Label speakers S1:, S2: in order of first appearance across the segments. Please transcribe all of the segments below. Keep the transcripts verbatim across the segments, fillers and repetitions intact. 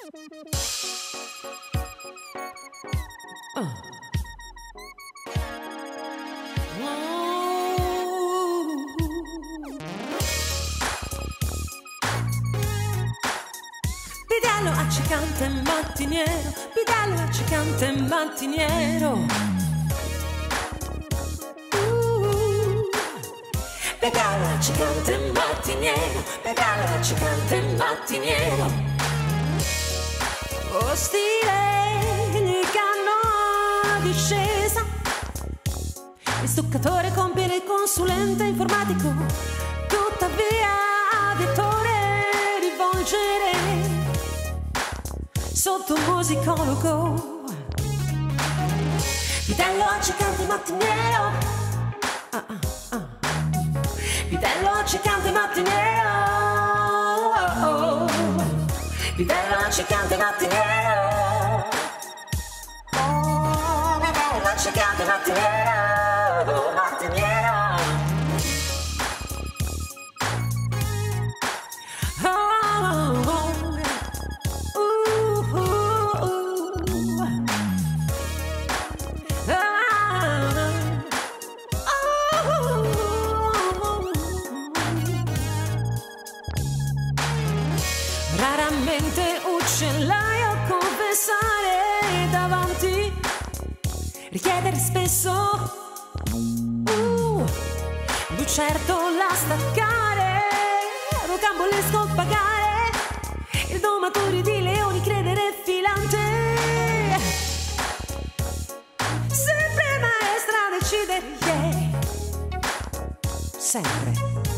S1: Bidello accecante mattiniero, bidello accecante mattiniero. Uh, bidello accecante mattiniero, bidello accecante mattiniero. Oh stile, gli canno discesa. Il stuccatore compie il consulente informatico, tuttavia vittore rivolgere sotto un musicologo. Bidello accecante mattiniero, ah, ah, ah. Bidello accecante mattiniero, oh, oh. Bidello accecante mattiniero, oh, bidello accecante mattiniero, mattiniero. Raramente uccellaio confessare davanti, richiedere spesso uh, lucertola staccare, rocambolesco pagare, il domatore di leoni credere filante, sempre maestra decidere, yeah. Sempre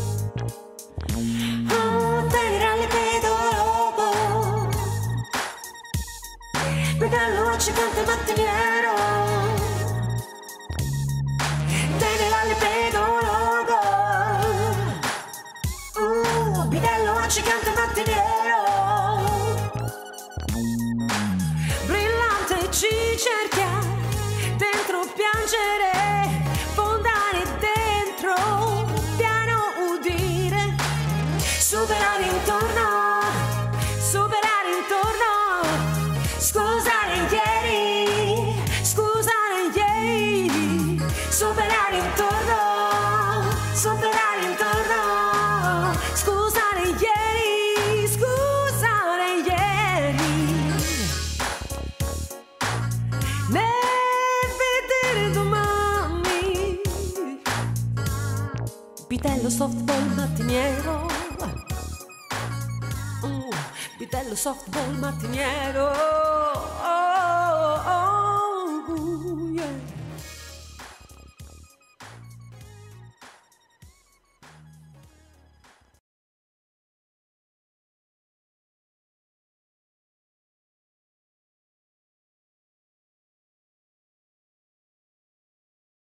S1: oh, tenere le pedologo, bidello accecante mattiniero, tenere le pedologo, uh, bidello accecante mattiniero, brillante ci cerchia, dentro piangere, fondare dentro, piano udire, superare intorno, superare intorno, scusare ieri, scusare ieri, superare intorno, superare intorno, scusare ieri, scusare ieri, ne vedere domani. Bidello softball mattiniero, uh, bidello softball mattiniero.